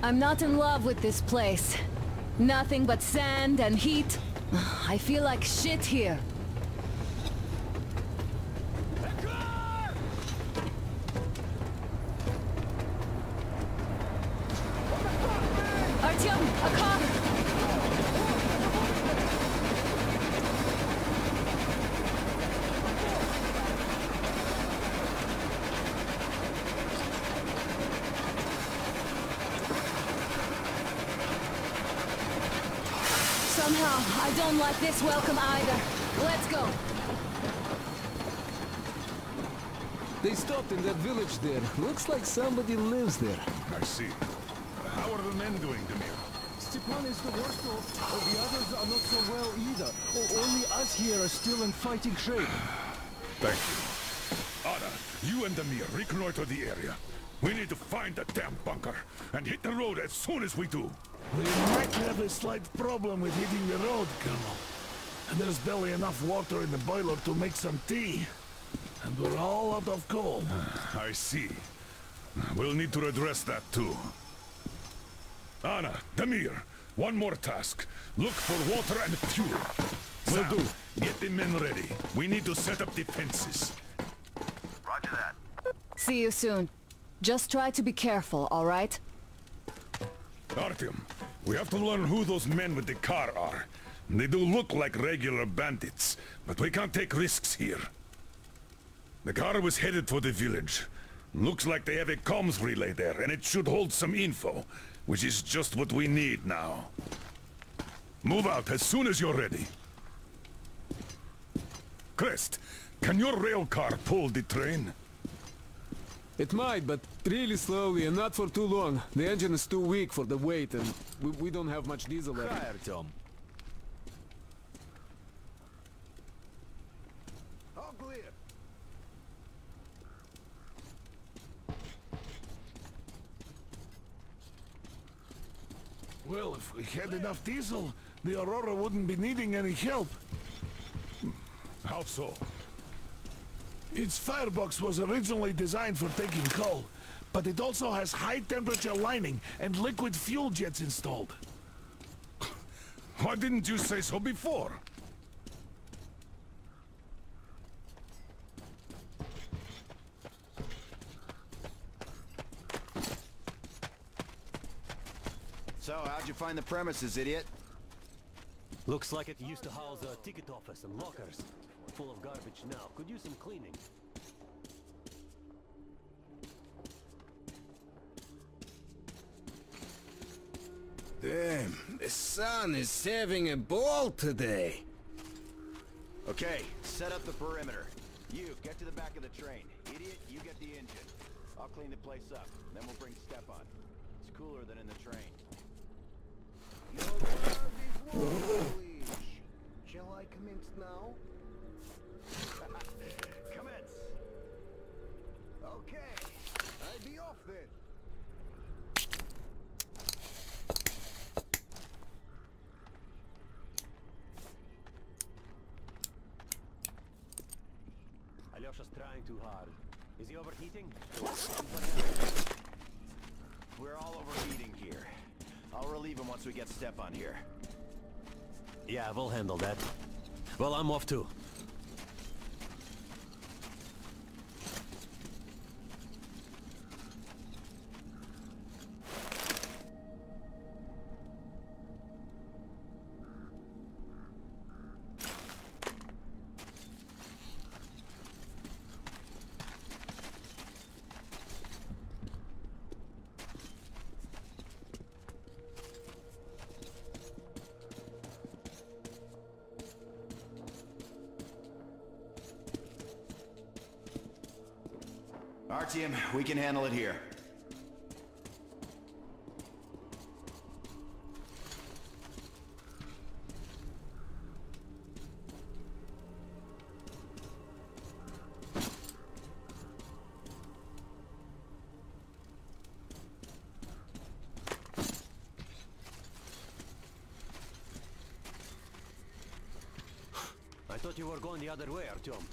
I'm not in love with this place. Nothing but sand and heat. I feel like shit here. Artyom, a car! Somehow, I don't like this welcome either. Let's go. They stopped in that village there. Looks like somebody lives there. I see. How are the men doing, Demir? Stepan is the worst of. The others are not so well either. Only us here are still in fighting shape. Thank you. Anna, you and Demir reconnoiter the area. We need to find the damn bunker and hit the road as soon as we do. We might have a slight problem with hitting the road, Colonel. And there's barely enough water in the boiler to make some tea. And we're all out of coal. I see. We'll need to address that too. Anna, Demir, one more task. Look for water and fuel. Will do. Get the men ready. We need to set up defenses. Roger that. See you soon. Just try to be careful, all right? Artyom, we have to learn who those men with the car are. They do look like regular bandits, but we can't take risks here. The car was headed for the village. Looks like they have a comms relay there, and it should hold some info, which is just what we need now. Move out as soon as you're ready. Crest, can your rail car pull the train? It might, but really slowly and not for too long. The engine is too weak for the weight, and we don't have much diesel left. Hi, Artyom. All clear. Well, if we had enough diesel, the Aurora wouldn't be needing any help. How so? Its firebox was originally designed for taking coal, but it also has high-temperature lining and liquid fuel jets installed. Why didn't you say so before? So, how'd you find the premises, idiot? Looks like it used to house a ticket office and lockers. Full of garbage now. Could use some cleaning. Damn, the sun is having a ball today. Okay, set up the perimeter. You, get to the back of the train. Idiot, you get the engine. I'll clean the place up, then we'll bring Stepan. It's cooler than in the train. Shall I commence now? Commence! Okay, I'll be off then. Alyosha's trying too hard. Is he overheating? We're all overheating here. I'll relieve him once we get Stepan here. Yeah, we'll handle that. Well, I'm off too. Artyom, we can handle it here. I thought you were going the other way, Artyom.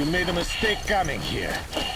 made a mistake coming here.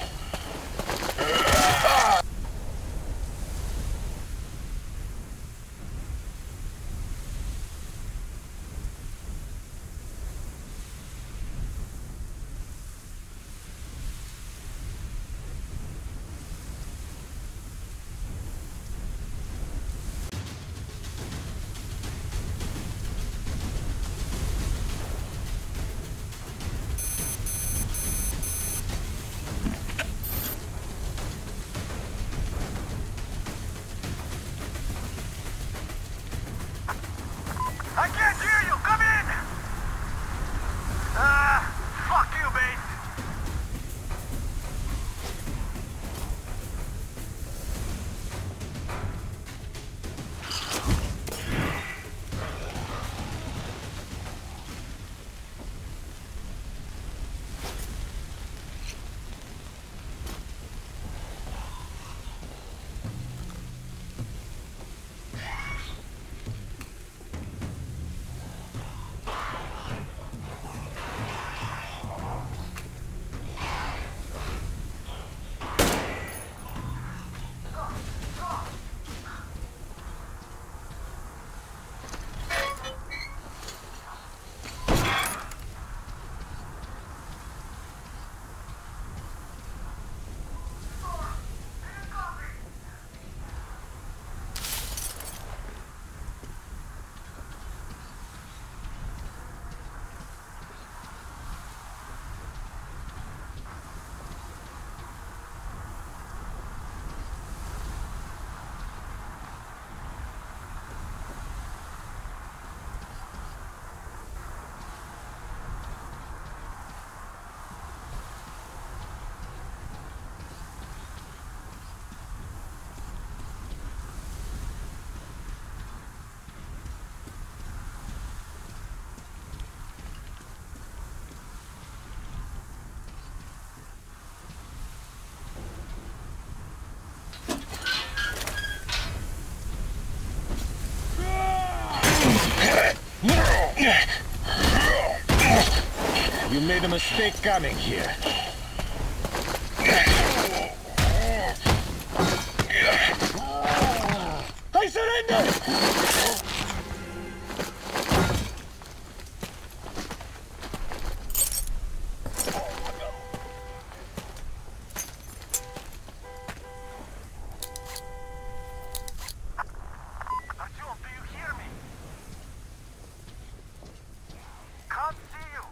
I can't hear you! Come in! Fuck you, base! You made a mistake coming here. I surrender! Artyom, do you hear me? Can't see you!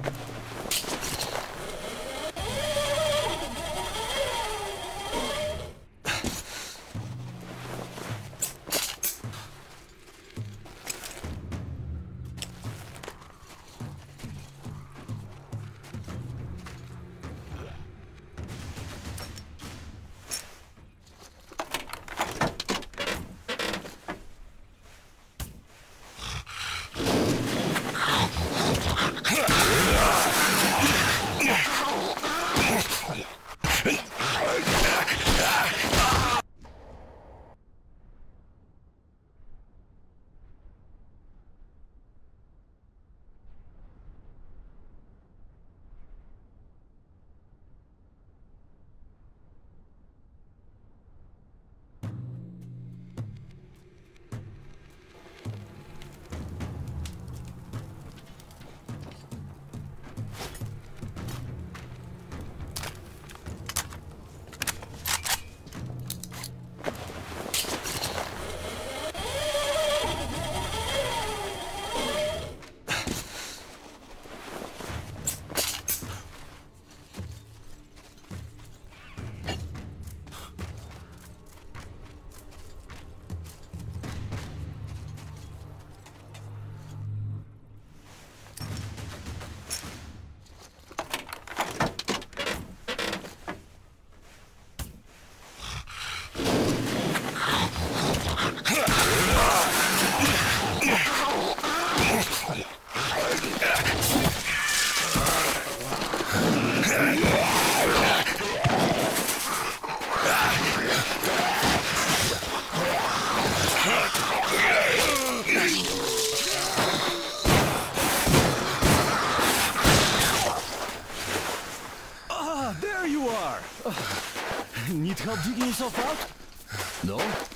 Need help digging yourself out? No?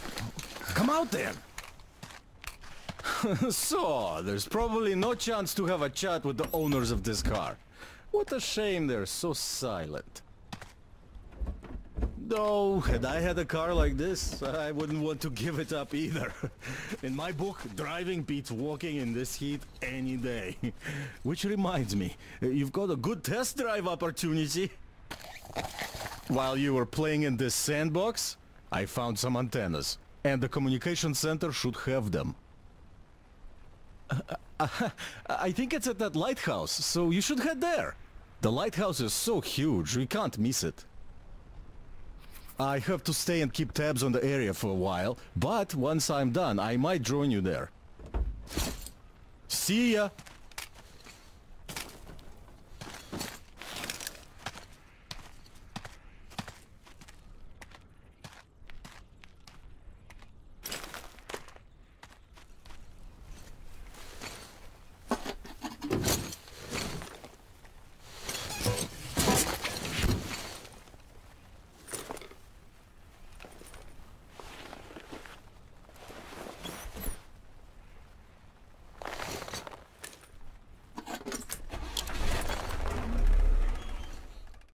Come out then! So, there's probably no chance to have a chat with the owners of this car. What a shame they're so silent. Though, had I had a car like this, I wouldn't want to give it up either. In my book, driving beats walking in this heat any day. Which reminds me, you've got a good test drive opportunity. While you were playing in this sandbox, I found some antennas, and the communication center should have them. I think it's at that lighthouse, so you should head there. The lighthouse is so huge, we can't miss it. I have to stay and keep tabs on the area for a while, but once I'm done, I might join you there. See ya!